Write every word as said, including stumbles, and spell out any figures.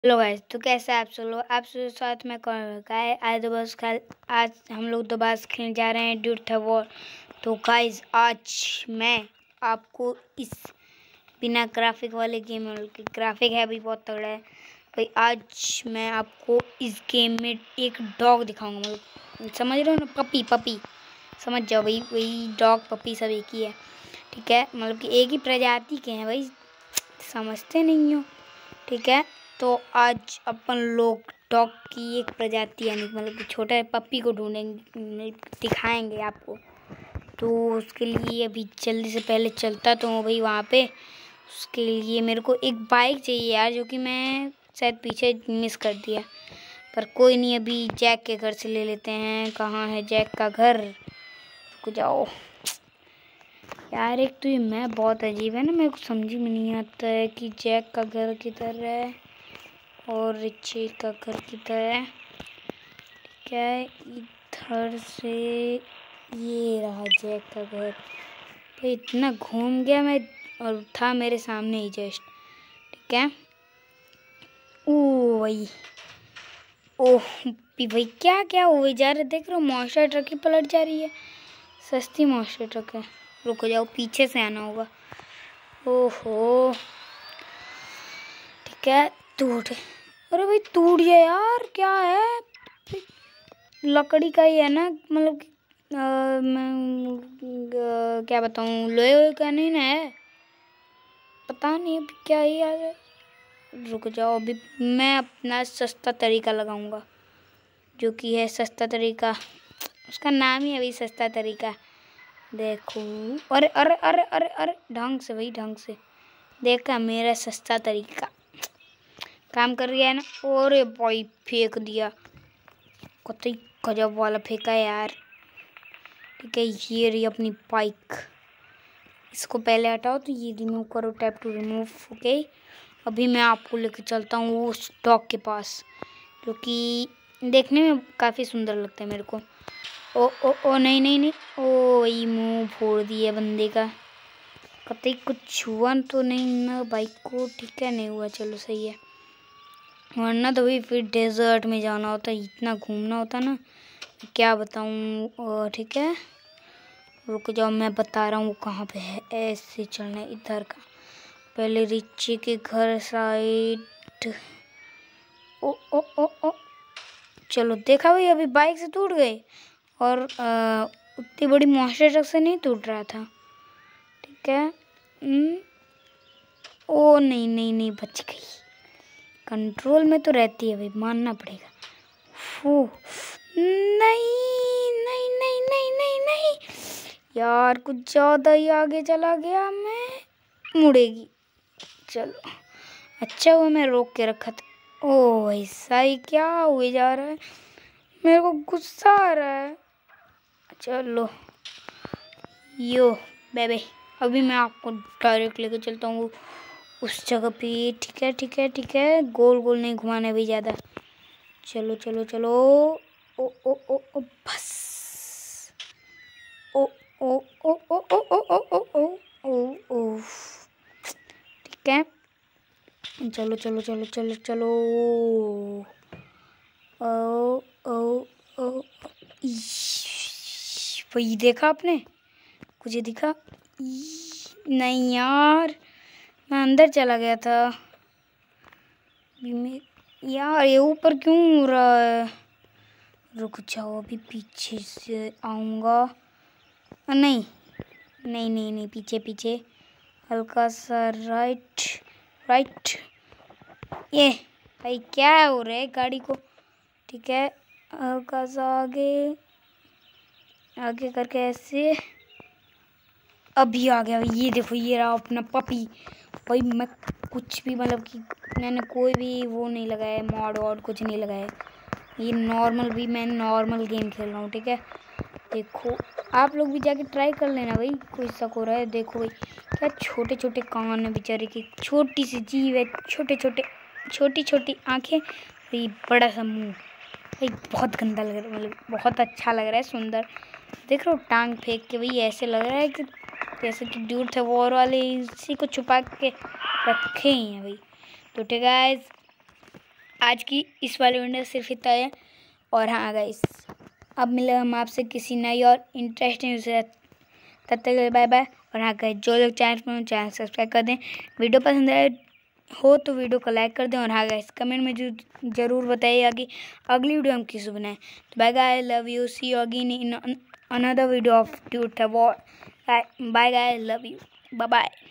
Hello guys, तो कैसे आप सब लोग आप सब साथ में कौन है आज तो बस खेल आज हम लोग तो बस खेलने जा रहे हैं ड्यूट वॉर। तो गाइस आज मैं आपको इस बिना ग्राफिक वाले गेम में की ग्राफिक है भी बहुत तगड़ा है भाई। आज मैं आपको इस गेम में एक डॉग दिखाऊंगा, मतलब समझ रहे हो ना, पपी पपी समझ जाओ भाई, वही डॉग पपी सब एक ही है, ठीक है। मतलब कि एक ही प्रजाति के हैं भाई, समझते नहीं हो, ठीक है। तो आज अपन लोग डॉग की एक प्रजाति यानी मतलब कि छोटे पप्पी को ढूंढेंगे, दिखाएंगे आपको। तो उसके लिए अभी जल्दी से पहले चलता तो हूँ भाई वहाँ पे। उसके लिए मेरे को एक बाइक चाहिए यार, जो कि मैं शायद पीछे मिस कर दिया, पर कोई नहीं, अभी जैक के घर से ले लेते हैं। कहाँ है जैक का घर? रुक जाओ यार, एक तो ये मैप बहुत अजीब है ना, मेरे को समझ में नहीं आता है कि जैक का घर किधर है और रिची का घर किधर है। ठीक है, इधर से ये रहा जैक का घर। तो इतना घूम गया मैं और था मेरे सामने ही जस्ट, ठीक है। ओ भाई, ओह भाई, क्या क्या हुआ जा रहा है? देख रहे हो मॉन्स्टर ट्रक ही पलट जा रही है, सस्ती मॉन्स्टर ट्रक है। रुको जाओ, पीछे से आना होगा। ओहो ठीक है, टूट, अरे भाई टूट गया यार, क्या है? लकड़ी का ही है ना, मतलब कि मैं आ, क्या बताऊँ, लोहे वोहे का नहीं ना है, पता नहीं अभी क्या ही आ गया। रुक जाओ, अभी मैं अपना सस्ता तरीका लगाऊंगा, जो कि है सस्ता तरीका, उसका नाम ही है भाई सस्ता तरीका। देखो, अरे अरे अरे अरे अरे ढंग से भाई, ढंग से देखा, मेरा सस्ता तरीका काम कर गया है ना। और भाई फेंक दिया, कतई गजब वाला फेंका यार, ठीक है। ये रही अपनी बाइक, इसको पहले हटाओ, तो ये रिमूव करो, टैप टू रिमूव, ओके। अभी मैं आपको लेकर चलता हूँ उस डॉग के पास, जो कि देखने में काफ़ी सुंदर लगता है मेरे को। ओ ओ ओ नहीं नहीं नहीं, ओ ये मुंह फोड़ दिया बंदे का, कतई कुछ हुआ तो नहीं ना बाइक को? ठीक है, नहीं हुआ, चलो सही है, वरना तो भाई फिर डेजर्ट में जाना होता, इतना घूमना होता ना, क्या बताऊँ। ठीक है, रुक जाओ, मैं बता रहा हूँ कहाँ पे है। ऐसे चलना है इधर का, पहले रिची के घर साइड। ओ ओ ओ ओ चलो, देखा भाई, अभी बाइक से टूट गए, और आ, उतनी बड़ी मॉन्स्टर ट्रक से नहीं टूट रहा था, ठीक है। न, ओ नहीं नहीं नहीं, बच गई, कंट्रोल में तो रहती है भाई, मानना पड़ेगा। फू, नहीं नहीं नहीं नहीं नहीं नहीं यार, कुछ ज़्यादा ही आगे चला गया मैं, मुड़ेगी। चलो, अच्छा हुआ मैं रोक के रखा था। ओ ऐसा ही क्या हुए जा रहा है, मेरे को गुस्सा आ रहा है। चलो यो बेबे, अभी मैं आपको डायरेक्ट लेके चलता हूँ उस जगह पे, ठीक है ठीक है ठीक है, गोल गोल नहीं घुमाने भी ज़्यादा। चलो चलो चलो, ओ ओ ओ ओ बस, ओ ओ ओ ओ ओ ओ ओ ओ ओ ओ ओ ठीक है, चलो चलो चलो चलो चलो, ओ ओ ओ, वही देखा आपने, कुछ दिखा? नहीं यार, मैं अंदर चला गया था यार, ये ऊपर क्यों हो रहा है? रुक जाओ, अभी पीछे से आऊँगा। नहीं नहीं नहीं नहीं, पीछे पीछे, हल्का सा राइट राइट, ये भाई क्या हो रहा है गाड़ी को, ठीक है, हल्का सा आगे आगे करके ऐसे, अभी आ गया। ये देखो, ये रहा अपना पपी भाई। मैं कुछ भी, मतलब कि मैंने कोई भी वो नहीं लगाया, मॉड वॉड कुछ नहीं लगाया, ये नॉर्मल भी, मैं नॉर्मल गेम खेल रहा हूँ, ठीक है। देखो, आप लोग भी जाके ट्राई कर लेना भाई, कोई शक हो रहा है। देखो भाई, क्या छोटे छोटे कान है बेचारे की, छोटी सी जीव है, छोटे छोटे छोटी छोटी आँखें, भाई बड़ा सा मुँह भाई, बहुत गंदा लग रहा है, मतलब बहुत अच्छा लग रहा है, सुंदर। देख रहे हो टांग फेंक के भाई, ऐसे लग रहा है कि जैसे कि ड्यूट थे वॉर वाले इसी को छुपा के रखे ही हैं भाई। तो ठीक है गाइस, आज की इस वाले वीडियो सिर्फ इतना है। और हाँ गाइस, अब मिले हम आपसे किसी नई और इंटरेस्टिंग से, तब तक के लिए बाय बाय। और हाँ गाइस, जो लोग चैनल पर चैनल सब्सक्राइब कर दें, वीडियो पसंद आए हो तो वीडियो को लाइक कर दें। और हाँ गाइस, कमेंट में जो जरूर बताइएगा कि अगली वीडियो हम किस बनाएं। तो bye guys, love you, see you again in another video of tute war. Bye guys, love you, bye bye.